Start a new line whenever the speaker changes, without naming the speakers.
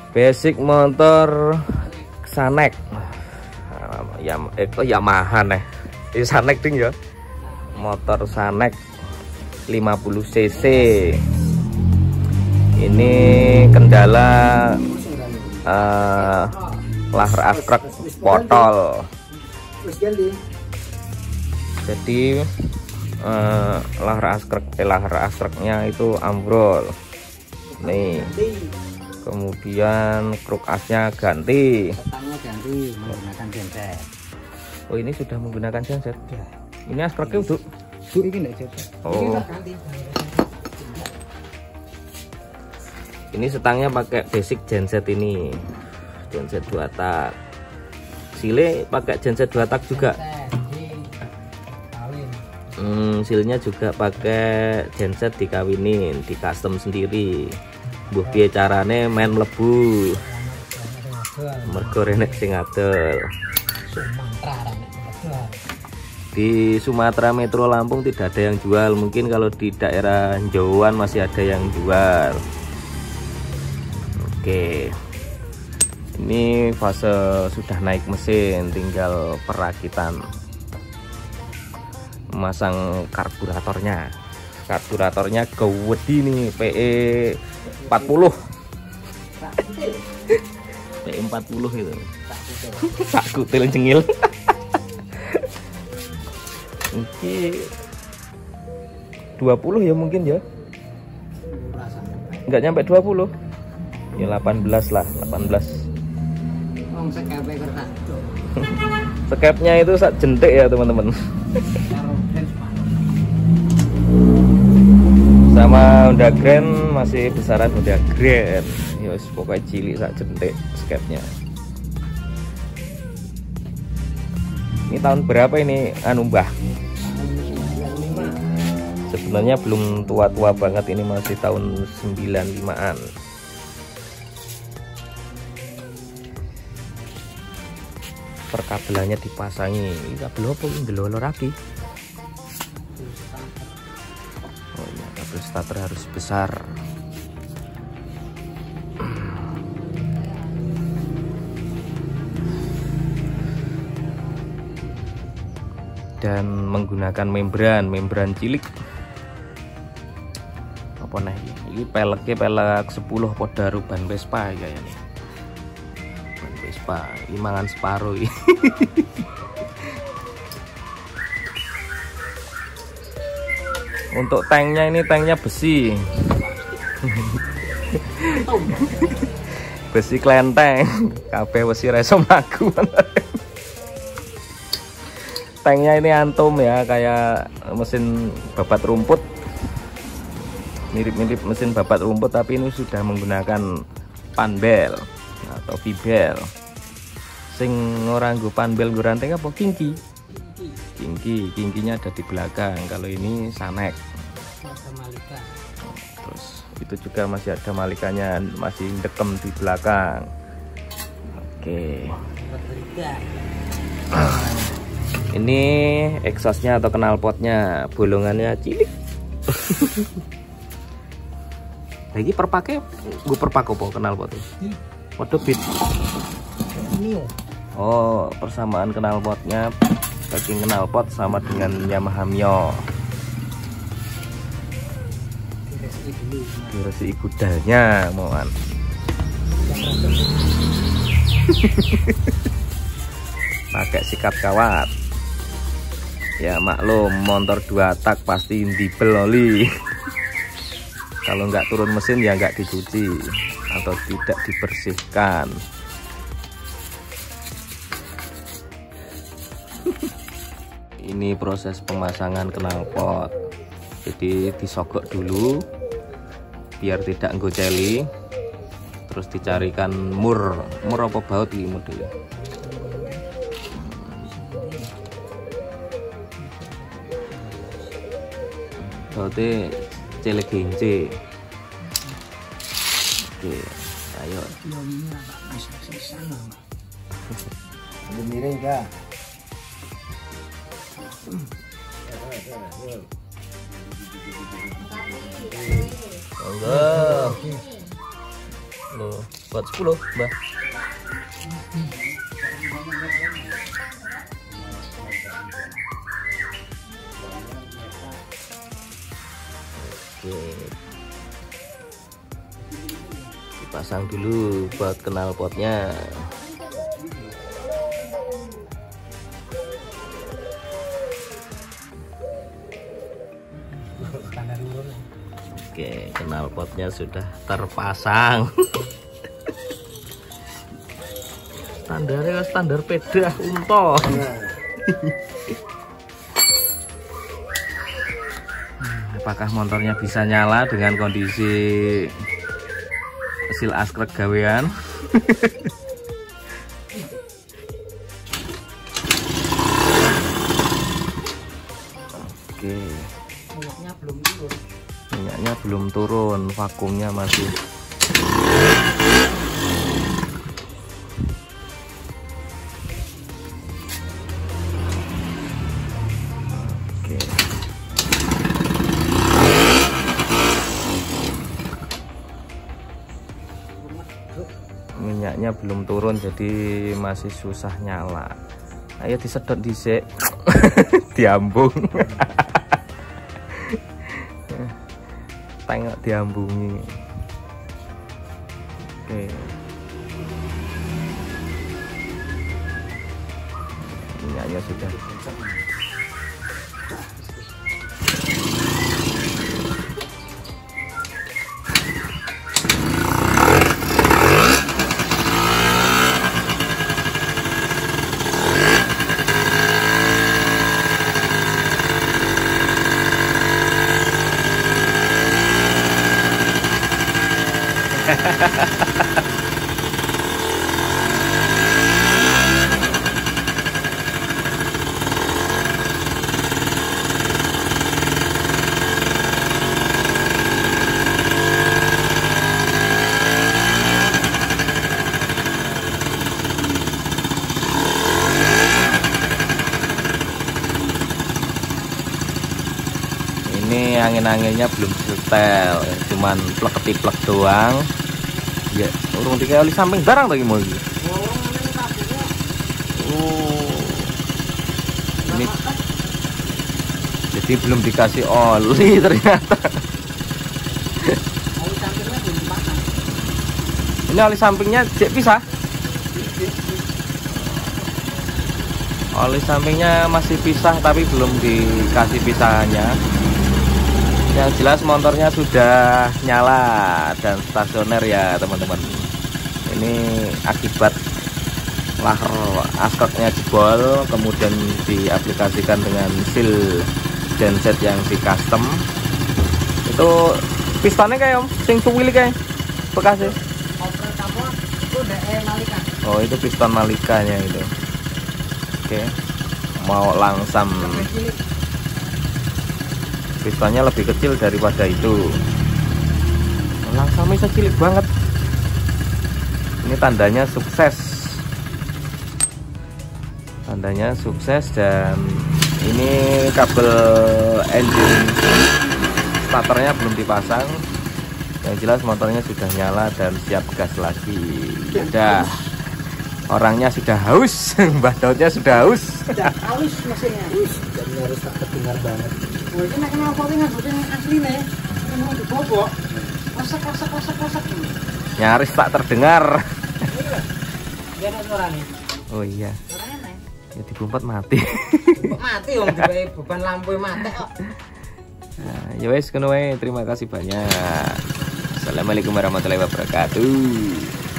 Basic motor Sanek. Yamaha nih. Ini Sanek ding ya. Motor Sanek 50 cc. Ini kendala lahar askrek potol. Jadi lahar askreknya itu ambrol. Nih. Kemudian kruk asnya ganti.
Ganti menggunakan genset.
Oh, ini sudah menggunakan genset. Ya. Ini askreknya untuk
ini enggak genset.
Oh. Ini setangnya pakai basic genset ini. Genset 2 tak. Sile pakai genset 2 tak juga. Silnya juga pakai genset dikawinin, di custom sendiri. Mbuh piye carane main mlebu. Mergo renek sing adol. Di Sumatera Metro Lampung tidak ada yang jual. Mungkin kalau di daerah jauhan masih ada yang jual. Oke. Ini fase sudah naik mesin, tinggal perakitan. Memasang karburatornya. Karburatornya gede nih, PE 40. PE 40 itu. Tak kutil cengil. Oke. 20 ya mungkin ya. Enggak nyampe 20. Ya 18 lah, 18. Skepnya itu sak jentik ya teman-teman. Sama Honda Grand masih besaran Honda Grand. Yos pokoknya cilik sak jentik skepnya. Ini tahun berapa ini Mbah? Sebenarnya belum tua-tua banget, ini masih tahun 95-an. Perkabelannya dipasangi. Ini kabel apa ini delolo lagi? Oh iya, kabel starter harus besar. Dan menggunakan membran cilik. Apa nih? Ini peleknya pelek 10 podaru ban Vespa kayaknya. Ban Vespa, ini mangan separuh. Untuk tanknya ini tanknya besi. Besi klenteng. Kabeh besi reso mlaku. Tanknya ini antum ya, kayak mesin babat rumput, mirip-mirip mesin babat rumput, tapi ini sudah menggunakan panbel atau vibel. Sing orang gue panbel gue ranting apa kingki? Kingkinya ada di belakang. Kalau ini Sanek. Terus itu juga masih ada malikannya, masih dekem di belakang. Oke. Ini exhaustnya atau knalpotnya, bolongannya cilik. Lagi perpakai, gue perpak apa knalpotnya? Waduh bit. Oh, persamaan knalpotnya, packing knalpot sama dengan Yamaha Mio. Diresi gudalnya, mohon. Pakai sikat kawat. Ya maklum, motor 2 tak pasti indibel oli. Kalau nggak turun mesin ya nggak dicuci atau tidak dibersihkan. Ini proses pemasangan knalpot. Jadi disogok dulu biar tidak nggoceli. Terus dicarikan mur apa baut ini modelnya. Bautnya celek genje. Oke, ayo.
Ada miring kah?
Enggak. Loh. Buat 10, Mbah. Oke. Dipasang dulu buat knalpotnya. Oke, knalpotnya sudah terpasang. Standarnya standar peda unto. Apakah motornya bisa nyala dengan kondisi hasil askrek gawean? Oke. Minyaknya belum turun, vakumnya masih. Oke. Minyaknya belum turun, jadi masih susah nyala. Ayo disedot dhisik. Diambung. Tengok diambungi. Oke. Minyaknya sudah. Ini angin-anginnya belum setel, cuman plek-plek doang. Ya, urung dikaya oli samping barang lagi mau iki. Oh. Ini jadi belum dikasih oli ternyata. Ini oli sampingnya cek pisah. Oli sampingnya masih pisah tapi belum dikasih pisahannya. Yang jelas motornya sudah nyala dan stasioner ya teman-teman. Ini akibat lahar askotnya jebol, kemudian diaplikasikan dengan seal genset yang di custom. Itu pistonnya kayak sing cuwili kayak bekasnya. Oh itu piston Malikanya itu. Oke, mau langsam. Pistonnya lebih kecil daripada itu. Langsamnya cilik banget. Ini tandanya sukses. Tandanya sukses. Dan ini kabel engine starternya belum dipasang. Yang jelas motornya sudah nyala dan siap gas lagi. Sudah. Orangnya sudah haus. Mbah Daudnya sudah haus.
Sudah haus mesinnya. Jadi harus tak terdengar banget. Oh, ini kenal potnya asli nih. Ini mau dibobok. Kosak.
Nyaris tak terdengar.
Dia ada suara nih.
Oh iya.
Suaranya nih.
Ya digumpet mati.
Mati om, dibayi beban lampu mati kok.
Nah, ya wes kono wae. Terima kasih banyak. Assalamualaikum warahmatullahi wabarakatuh.